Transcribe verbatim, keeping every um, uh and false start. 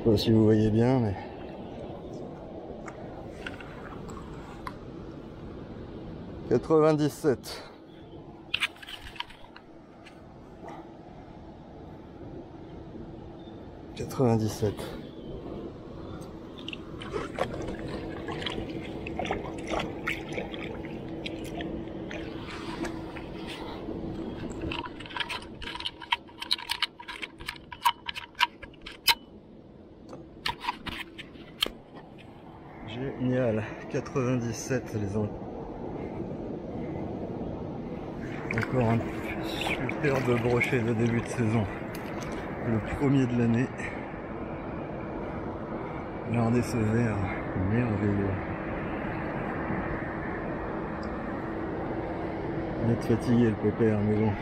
sais pas si vous voyez bien, mais quatre-vingt-dix-sept. quatre-vingt-dix-sept. Génial, quatre-vingt-dix-sept les enfants. Encore un superbe brochet de début de saison. Le premier de l'année. Regardez ce vert, merveilleux. Il va être fatigué le pépère, mais bon.